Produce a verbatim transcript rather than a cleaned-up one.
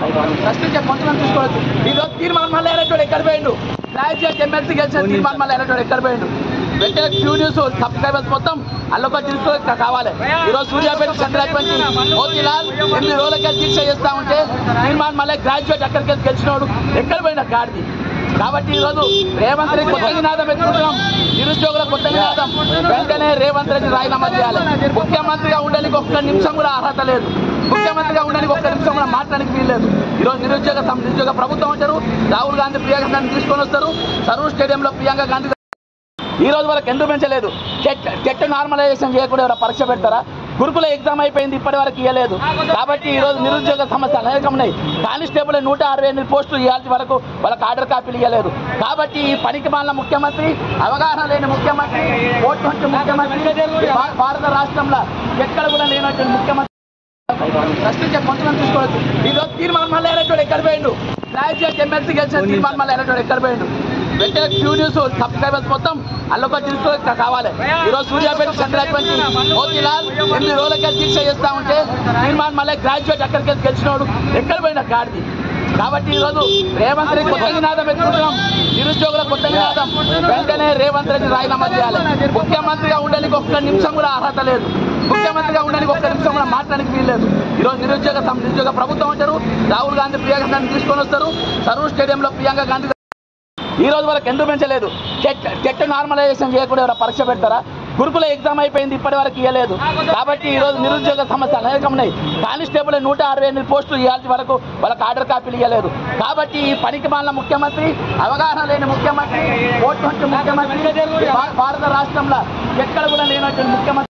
ప్రశ్నించే కొంతమంది తీసుకోవచ్చు. ఈరోజు తీర్మానం మళ్ళీ ఎలక్టోడ్ ఎక్కడ పోయిండు, గ్రాడ్యుయేట్ ఎమ్మెల్సీ గెలిచిన తీర్మానం మళ్ళీ ఎలక్టోడ్ ఎక్కడ పోయిండు. వెంటనే క్యూ న్యూస్ సబ్స్క్రైబర్స్ మొత్తం అల్లొక తీసుకో కావాలి. ఈరోజు సూర్యాపేట చంద్రాపతి మోతీలాల్ ఎనిమిది రోజులకి దీక్ష చేస్తా ఉంటే తీర్మానం మళ్ళీ గ్రాడ్యుయేట్ అక్కడికి వెళ్ళి గెలిచినోడు ఎక్కడ పోయిన గాడిది. కాబట్టి ఈరోజు రేవంత్ రెడ్డి కొత్త నినాదం ఎత్తుకుంటున్నాం, నిరుద్యోగుల కొత్త నినాదం. వెంటనే రేవంత్ రెడ్డి రాజీనామా చేయాలి. ముఖ్యమంత్రిగా ఉండడానికి ఒక్క నిమిషం కూడా అర్హత లేదు, ముఖ్యమంత్రిగా ఉండడానికి ఒక్క నిమిషం కూడా మాట్లాడడానికి వీల్లేదు. ఈరోజు నిరుద్యోగ నిరుద్యోగ ప్రభుత్వం అంటారు, రాహుల్ గాంధీ ప్రియాంక గాంధీ తీసుకొని వస్తారు. సరూర్ స్టేడియంలో ప్రియాంక గాంధీ ఈ రోజు వరకు ఎందుకు పెంచలేదు. టెట్ టెట్ నార్మలైజేషన్ చేయకుండా ఎవరైనా పరీక్ష పెడతారా? గురుకుల ఎగ్జామ్ అయిపోయింది, ఇప్పటి వరకు ఇవ్వలేదు. కాబట్టి ఈరోజు నిరుద్యోగ సమస్యలు అనేకం ఉన్నాయి. కానిస్టేబుల్ నూట అరవై ఎనిమిది పోస్టులు ఇవ్వాల్సి వరకు వాళ్ళకి ఆర్డర్ కాపీలు ఇవ్వలేదు. కాబట్టి ఈ పనికి మాలిన ముఖ్యమంత్రి, అవగాహన లేని ముఖ్యమంత్రి, ఓటు వంటి ముఖ్యమంత్రి భారత రాష్ట్రంలో ఎక్కడ కూడా లేనటువంటి ముఖ్యమంత్రి ప్రశ్నించే కొంతమంది తీసుకోవచ్చు. ఈరోజు తీర్మానం మళ్ళీ ఎలక్టోడ్ ఎక్కడ పోయిండు, గ్రాడ్యుయేట్ ఎమ్మెల్సీ గెలిచిన తీర్మానం మళ్ళీ ఎలక్టోడ్ ఎక్కడ పోయిండు. వెంటనే క్యూ న్యూస్ సబ్స్క్రైబర్స్ మొత్తం అల్లొక తీసుకో కావాలి. ఈరోజు సూర్యాపేట చంద్రాపతి మోతీలాల్ ఎనిమిది రోజులకి దీక్ష చేస్తా ఉంటే తీర్మానం మళ్ళీ గ్రాడ్యుయేట్ అక్కడికి వెళ్ళి గెలిచినోడు ఎక్కడ పోయిన గాడిది. కాబట్టి ఈరోజు రేవంత్ రెడ్డి కొత్త నినాదం ఎత్తుకుంటున్నాం, నిరుద్యోగుల కొత్త నినాదం. వెంటనే రేవంత్ రెడ్డి రాజీనామా చేయాలి. ముఖ్యమంత్రిగా ఉండడానికి ఒక్క నిమిషం కూడా అర్హత లేదు, ముఖ్యమంత్రిగా ఉండడానికి ఒక్క నిమిషం కూడా మాట్లాడడానికి వీల్లేదు. ఈరోజు నిరుద్యోగ నిరుద్యోగ ప్రభుత్వం అంటారు, రాహుల్ గాంధీ ప్రియాంక గాంధీ తీసుకొని వస్తారు. సరూర్ స్టేడియంలో ప్రియాంక గాంధీ ఈ రోజు వరకు ఎందుకు పెంచలేదు. టెట్ టెట్ నార్మలైజేషన్ చేయకుండా ఎవరైనా పరీక్ష పెడతారా? గురుకుల ఎగ్జామ్ అయిపోయింది, ఇప్పటి వరకు ఇవ్వలేదు. కాబట్టి ఈరోజు నిరుద్యోగ సమస్యలు అనేకం ఉన్నాయి. కానిస్టేబుల్ నూట అరవై ఎనిమిది పోస్టులు ఇవ్వాల్సి వరకు వాళ్ళకి ఆర్డర్ కాపీలు ఇవ్వలేదు. కాబట్టి ఈ పనికి మాలిన ముఖ్యమంత్రి, అవగాహన లేని ముఖ్యమంత్రి, ఓటు వంటి ముఖ్యమంత్రి భారత రాష్ట్రంలో ఎక్కడ కూడా లేనటువంటి ముఖ్యమంత్రి